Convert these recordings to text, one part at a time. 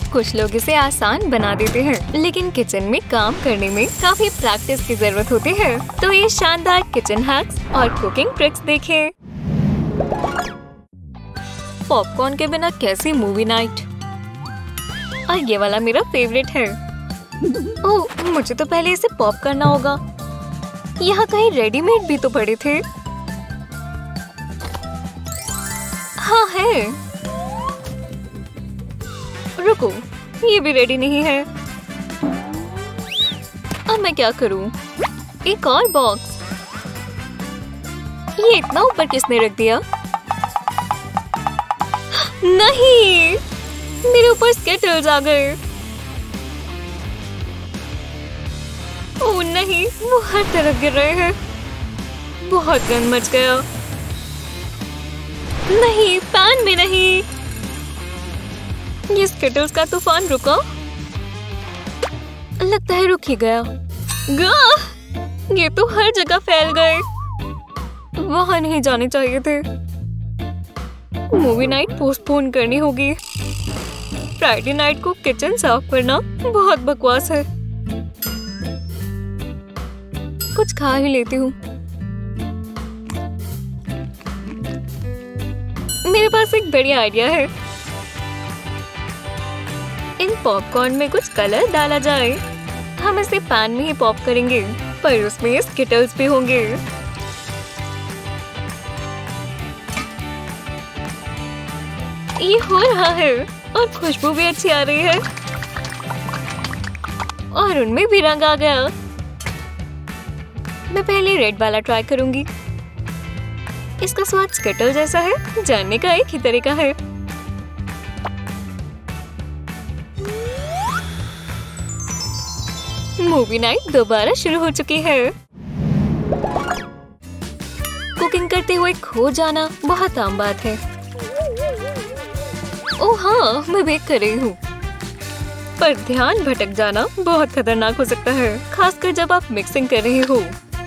कुछ लोग इसे आसान बना देते हैं, लेकिन किचन में काम करने में काफी प्रैक्टिस की जरूरत होती है। तो ये शानदार किचन हैक्स और कुकिंग ट्रिक्स देखें। पॉपकॉर्न के बिना कैसी मूवी नाइट? और ये वाला मेरा फेवरेट है। ओह, मुझे तो पहले इसे पॉप करना होगा। यहाँ कहीं रेडीमेड भी तो पड़े थे। हाँ है। रुको, ये भी रेडी नहीं है। अब मैं क्या करूं? एक और बॉक्स। ये इतना ऊपर किसने रख दिया? नहीं, मेरे ऊपर स्केटर्स आ गए। ओह नहीं, वो हर तरफ गिर रहे हैं। बहुत गंद मच गया। नहीं, पैन में नहीं। ये स्केटर्स का तूफान रुका? लगता है रुक ही गया। ये तो हर जगह फैल गए। वहां नहीं जाने चाहिए थे। मूवी नाइट पोस्टपोन करनी होगी। फ्राइडे नाइट को किचन साफ करना बहुत बकवास है। कुछ खा ही लेती हूँ। मेरे पास एक बढ़िया आइडिया है। इन पॉपकॉर्न में कुछ कलर डाला जाए। हम इसे पैन में ही पॉप करेंगे, पर उसमें स्किटल्स भी होंगे। ये हो रहा है और खुशबू भी अच्छी आ रही है। और उनमें भी रंग आ गया। मैं पहले रेड वाला ट्राई करूंगी। इसका स्वाद स्किटल जैसा है। जानने का एक ही तरीका है। मूवी नाइट दोबारा शुरू हो चुकी है। कुकिंग करते हुए खो जाना बहुत आम बात है। ओह हाँ, मैं बेक कर रही हूँ। पर ध्यान भटक जाना बहुत खतरनाक हो सकता है, खासकर जब आप मिक्सिंग कर रहे हो।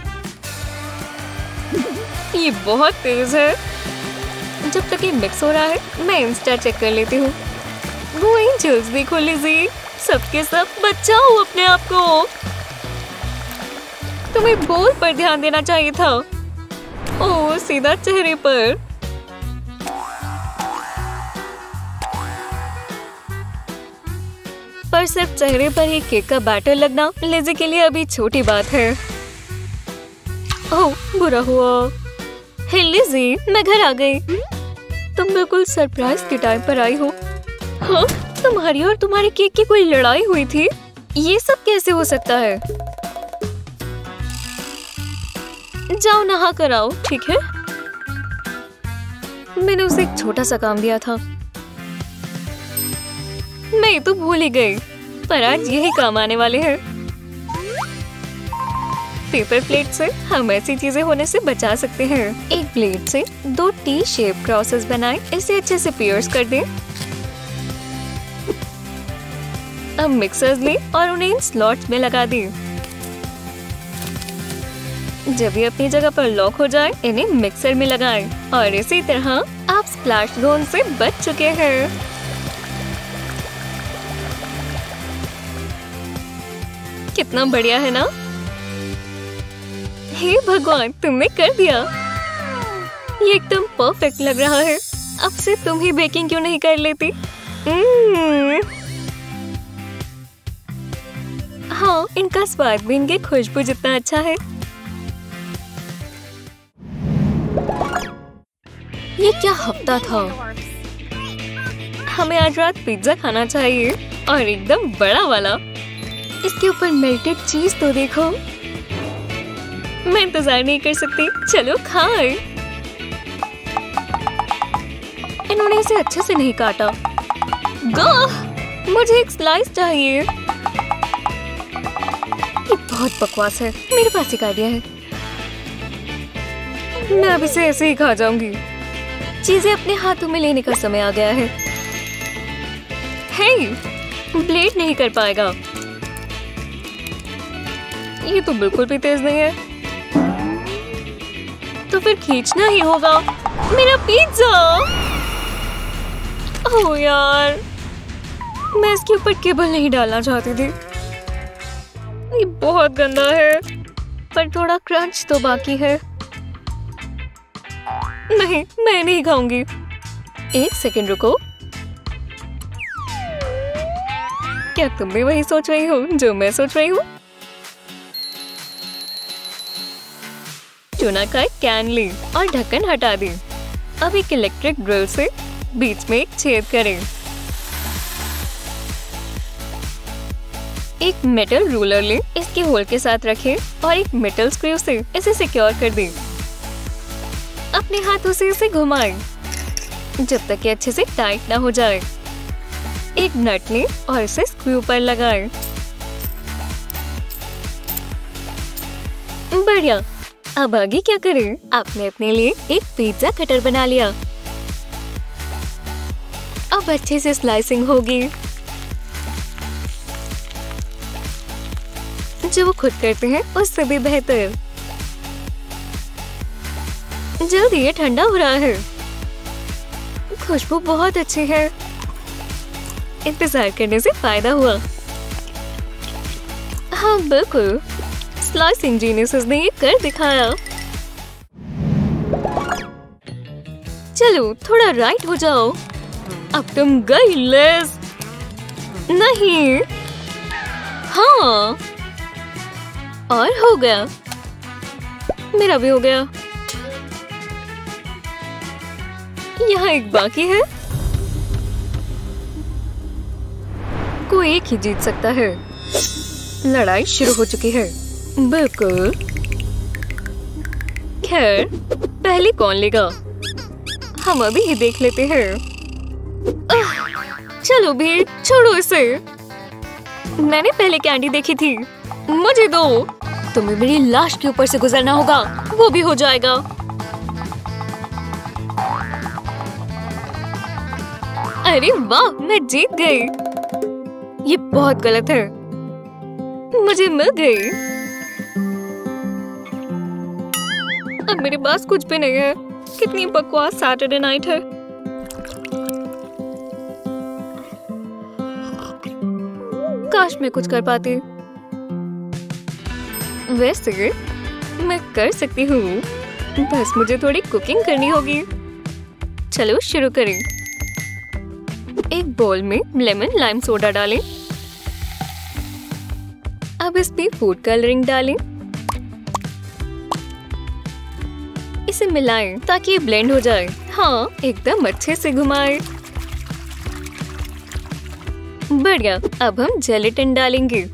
ये बहुत तेज है। जब तक ये मिक्स हो रहा है, मैं इंस्टा चेक कर लेती हूँ। वो एंजल्स देखो लिज़ी, सबके सब बचाओ अपने आप को। तुम्हें बोल पर ध्यान देना चाहिए था। ओह, सीधा चेहरे पर। पर सिर्फ चेहरे पर ही केक का बैटर लगना लिज़ी के लिए अभी छोटी बात है। ओह, बुरा हुआ। हे लिज़ी, मैं घर आ गई। तुम बिल्कुल सरप्राइज के टाइम पर आई हो। हाँ, तुम्हारी और तुम्हारे केक की कोई लड़ाई हुई थी? ये सब कैसे हो सकता है? जाओ नहा कर आओ, ठीक है? मैंने उसे एक छोटा सा काम दिया था। मैं तो भूल ही गई, पर आज यही काम आने वाले हैं। पेपर प्लेट से हम ऐसी चीजें होने से बचा सकते हैं। एक प्लेट से 2 टी शेप क्रॉसेस बनाएं। इसे अच्छे से पियर्स कर दें। अब मिक्सर्स लें और उन्हें इन स्लॉट्स में लगा दें। जब ये अपनी जगह पर लॉक हो जाए, इन्हें मिक्सर में लगाएं। और इसी तरह आप स्प्लैश जोन से बच चुके हैं। कितना बढ़िया है ना? हे भगवान, तुमने कर दिया। ये एकदम परफेक्ट लग रहा है। अब से तुम ही बेकिंग क्यों नहीं कर लेती? हाँ, इनका स्वाद भी इनके खुशबू जितना अच्छा है। ये क्या हफ्ता था? हमें आज रात पिज्जा खाना चाहिए, और एकदम बड़ा वाला। इसके ऊपर मेल्टेड चीज तो देखो। मैं इंतजार नहीं कर सकती। चलो खाएं। इन्होंने इसे अच्छे से नहीं काटा। मुझे एक स्लाइस चाहिए। ये बहुत बकवास है। मेरे पास एक आइडिया है। मैं अब इसे ऐसे ही खा जाऊंगी। चीजें अपने हाथों में लेने का समय आ गया है। हे, ब्लेड नहीं कर पाएगा। ये तो बिल्कुल भी तेज नहीं है। तो फिर खींचना ही होगा। मेरा पिज्जा! ओह यार, मैं इसके ऊपर केबल नहीं डालना चाहती थी। ये बहुत गंदा है, पर थोड़ा क्रंच तो बाकी है। नहीं, मैं नहीं खाऊंगी। एक सेकंड रुको। क्या तुम भी वही सोच रही हो जो मैं सोच रही हूँ? टूना का एक कैन ली और ढक्कन हटा दी। अब एक इलेक्ट्रिक ड्रिल से बीच में एक छेद करें। एक मेटल रूलर ले, इसके होल के साथ रखें और एक मेटल स्क्रू से इसे सिक्योर कर दें। अपने हाथों से इसे घुमाएं जब तक कि अच्छे से टाइट ना हो जाए। एक नट लें और इसे स्क्रू पर लगाएं। बढ़िया। अब आगे क्या करें? आपने अपने लिए एक पिज्जा कटर बना लिया। अब अच्छे से स्लाइसिंग होगी। जो वो खुद करते हैं उससे भी बेहतर। जल्दी, ये ठंडा हो रहा है। खुशबू बहुत अच्छी है। इंतजार करने से फायदा हुआ। हाँ बिल्कुल, स्लाइसिंग जीनियस ने ये कर दिखाया। चलो थोड़ा राइट हो जाओ। अब तुम गई लिज। नहीं। हाँ, और हो गया। मेरा भी हो गया। यहाँ एक बाकी है। कोई एक ही जीत सकता है। लड़ाई शुरू हो चुकी है। बिल्कुल। खैर, पहले कौन लेगा? हम अभी ही देख लेते हैं। चलो भी, छोड़ो इसे। मैंने पहले कैंडी देखी थी। मुझे दो। तुम्हें मेरी लाश के ऊपर से गुजरना होगा, वो भी हो जाएगा। अरे वाह, मैं जीत गई। ये बहुत गलत है। मुझे मिल गई। अब मेरे पास कुछ भी नहीं है। कितनी बकवास सैटरडे नाइट है। काश मैं कुछ कर पाती। वैसे मैं कर सकती हूँ, बस मुझे थोड़ी कुकिंग करनी होगी। चलो शुरू करें। एक बोल में लेमन लाइम सोडा डालें। अब इसमें फूड कलरिंग डालें। इसे मिलाएं ताकि ये ब्लेंड हो जाए। हाँ, एकदम अच्छे से घुमाएं। बढ़िया। अब हम जेलेटिन डालेंगे।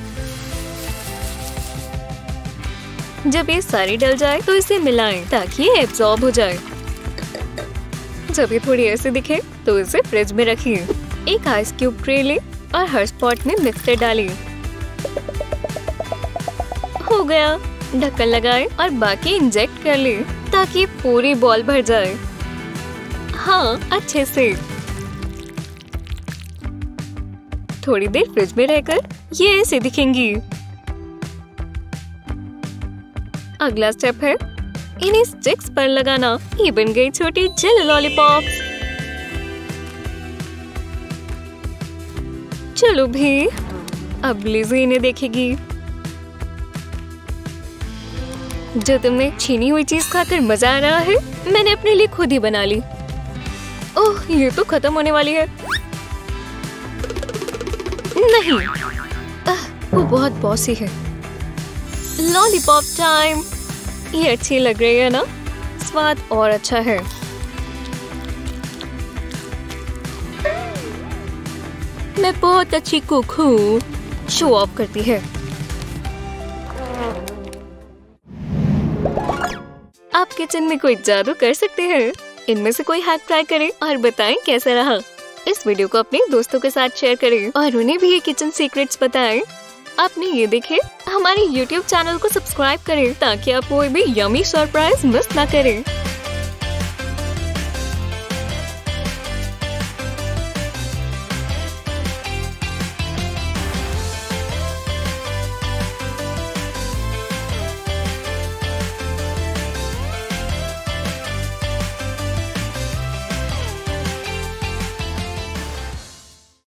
जब ये सारी डल जाए तो इसे मिलाएं ताकि ये एब्जॉर्ब हो जाए। जब ये थोड़ी ऐसे दिखे तो इसे फ्रिज में रखिए। एक आइस क्यूब ट्रे लें और हर स्पॉट में मिक्सचर डालें। हो गया। ढक्कन लगाएं और बाकी इंजेक्ट कर लें ताकि पूरी बॉल भर जाए। हाँ, अच्छे से। थोड़ी देर फ्रिज में रहकर ये ऐसे दिखेंगी। अगला स्टेप है इन्हें स्टिक्स पर लगाना। ये बन गई छोटी जेली लॉलीपॉप्स। चलो भी, अब लिज़ी इन्हें देखेगी। जो तुमने छीनी हुई चीज खाकर मजा आ रहा है, मैंने अपने लिए खुद ही बना ली। ओह, ये तो खत्म होने वाली है। नहीं, वो बहुत बॉसी है। Lollipop time. ये अच्छी लग रही है ना? स्वाद और अच्छा है। मैं बहुत अच्छी कुक हूँ। शो ऑफ करती है। आप किचन में कोई जादू कर सकते हैं। इनमें से कोई हैक ट्राई करें और बताएं कैसा रहा। इस वीडियो को अपने दोस्तों के साथ शेयर करें और उन्हें भी ये किचन सीक्रेट्स बताएं। आपने ये देखे, हमारे YouTube चैनल को सब्सक्राइब करें ताकि आप कोई भी यमी सरप्राइज मिस ना करें।